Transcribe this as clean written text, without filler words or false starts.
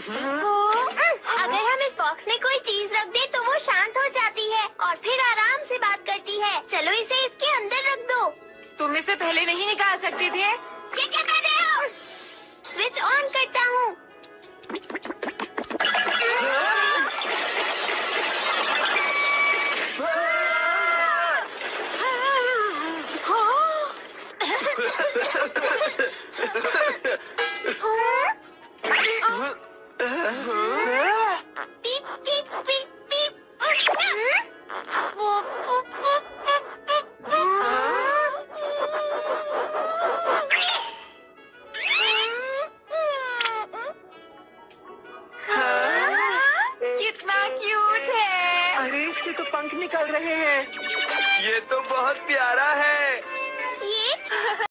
अगर हम इस बॉक्स में कोई चीज रख दे तो वो शांत हो जाती है और फिर आराम से बात करती है। चलो इसे इसके अंदर रख दो। तुम इसे पहले नहीं निकाल सकती थे? ये क्या कर रहे हो? स्विच ऑन करता हूँ। पीप पीप पीप पीप। कितना क्यूट है। अरे इसके तो पंख निकल रहे हैं। ये तो बहुत प्यारा है।